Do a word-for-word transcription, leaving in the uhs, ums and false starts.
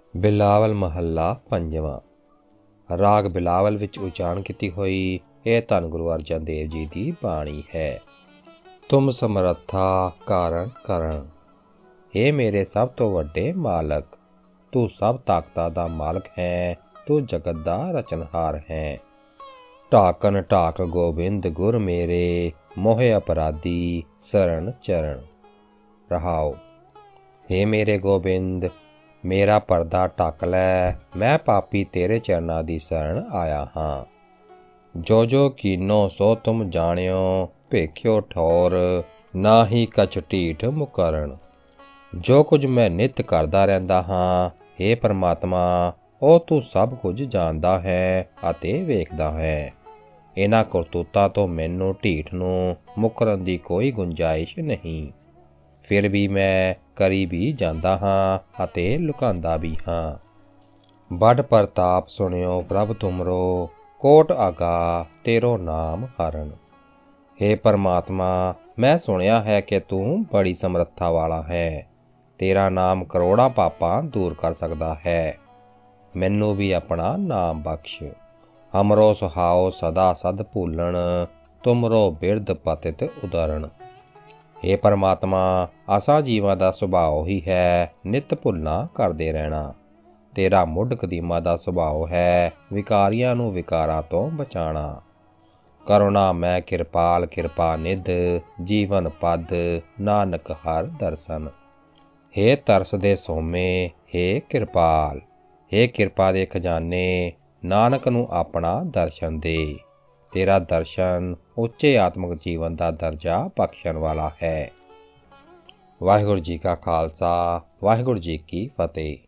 ਬਿਲਾਵਲ ਮਹੱਲਾ ਪੰਜਵਾਂ। ਰਾਗ ਬਿਲਾਵਲ ਵਿੱਚ ਉਚਾਰਨ ਕੀਤੀ ਹੋਈ ਇਹ ਧੰਨ ਗੁਰੂ ਅਰਜਨ ਦੇਵ ਜੀ ਦੀ ਬਾਣੀ ਹੈ। ਤੁਮ ਸਮਰੱਥਾ ਕਾਰਨ ਕਰਨ, ਹੇ ਮੇਰੇ ਸਭ ਤੋਂ ਵੱਡੇ ਮਾਲਕ, ਤੂੰ ਸਭ ਤਾਕਤਾਂ ਦਾ ਮਾਲਕ ਹੈ, ਤੂੰ ਜਗਤ ਦਾ ਰਚਨਹਾਰ ਹੈ। ਢਾਕਨ ਢਾਕ ਗੋਬਿੰਦ ਗੁਰ ਮੇਰੇ, ਮੋਹਿ ਅਪਰਾਧੀ ਸਰਣ ਚਰਨ। ਰਹਾਉ। ਹੇ ਮੇਰੇ ਗੋਬਿੰਦ, ਮੇਰਾ ਪਰਦਾ ਢੱਕ ਲੈ, ਮੈਂ ਪਾਪੀ ਤੇਰੇ ਚਰਨਾਂ ਦੀ ਸ਼ਰਨ ਆਇਆ ਹਾਂ। ਜੋ ਜੋ ਕੀਨੋ ਸੋ ਤੁਮ ਜਾਣਿਓ, ਭੇਖਿਓ ਠੌਰ ਨਾ ਹੀ ਕਛ ਢੀਠ ਮੁਕਰਨ। ਜੋ ਕੁਝ ਮੈਂ ਨਿੱਤ ਕਰਦਾ ਰਹਿੰਦਾ ਹਾਂ, ਹੇ ਪਰਮਾਤਮਾ, ਉਹ ਤੂੰ ਸਭ ਕੁਝ ਜਾਣਦਾ ਹੈ ਅਤੇ ਵੇਖਦਾ ਹੈ। ਇਹਨਾਂ ਕਰਤੂਤਾਂ ਤੋਂ ਮੈਨੂੰ ਢੀਠ ਨੂੰ ਮੁਕਰਨ ਦੀ ਕੋਈ ਗੁੰਜਾਇਸ਼ ਨਹੀਂ। ਫਿਰ ਵੀ ਮੈਂ ਕਰੀ ਵੀ ਜਾਂਦਾ ਹਾਂ ਅਤੇ ਲੁਕਾਉਂਦਾ ਵੀ ਹਾਂ। ਬੜ ਪ੍ਰਤਾਪ ਸੁਣਿਓ ਪ੍ਰਭ ਤੁਮਰੋ, ਕੋਟ ਆਗਾ ਤੇਰੋ ਨਾਮ ਹਰਨ। ਹੇ ਪਰਮਾਤਮਾ, ਮੈਂ ਸੁਣਿਆ ਹੈ ਕਿ ਤੂੰ ਬੜੀ ਸਮਰੱਥਾ ਵਾਲਾ ਹੈ। ਤੇਰਾ ਨਾਮ ਕਰੋੜਾਂ ਪਾਪਾਂ ਦੂਰ ਕਰ ਸਕਦਾ ਹੈ। ਮੈਨੂੰ ਵੀ ਆਪਣਾ ਨਾਮ ਬਖਸ਼। ਹਮਰੋ ਸੁਹਾਓ ਸਦਾ ਸਦ ਭੂਲਣ, ਤੁਮਰੋ ਬਿਰਧ ਪਤਿਤ ਉਦਰਨ। ਹੇ ਪਰਮਾਤਮਾ, ਅਸਾਂ ਜੀਵਾਂ ਦਾ ਸੁਭਾਅ ਹੀ ਹੈ ਨਿੱਤ ਭੁੱਲਾਂ ਕਰਦੇ ਰਹਿਣਾ। ਤੇਰਾ ਮੁੱਢ ਕਦੀਮਾ ਦਾ ਸੁਭਾਅ ਹੈ ਵਿਕਾਰੀਆਂ ਨੂੰ ਵਿਕਾਰਾਂ ਤੋਂ ਬਚਾਉਣਾ। ਕਰੁਣਾ ਮੈਂ ਕਿਰਪਾਲ ਕਿਰਪਾ ਨਿਧ, ਜੀਵਨ ਪਦ ਨਾਨਕ ਹਰ ਦਰਸ਼ਨ। ਹੇ ਤਰਸ ਦੇ ਸੋਮੇ, ਹੇ ਕਿਰਪਾਲ, ਹੇ ਕਿਰਪਾ ਦੇ ਖਜ਼ਾਨੇ, ਨਾਨਕ ਨੂੰ ਆਪਣਾ ਦਰਸ਼ਨ ਦੇ। ਤੇਰਾ ਦਰਸ਼ਨ ਉੱਚੇ ਆਤਮਿਕ ਜੀਵਨ ਦਾ ਦਰਜਾ ਬਖਸ਼ਣ ਵਾਲਾ ਹੈ। ਵਾਹਿਗੁਰੂ ਜੀ ਕਾ ਖਾਲਸਾ, ਵਾਹਿਗੁਰੂ ਜੀ ਕੀ ਫਤਿਹ।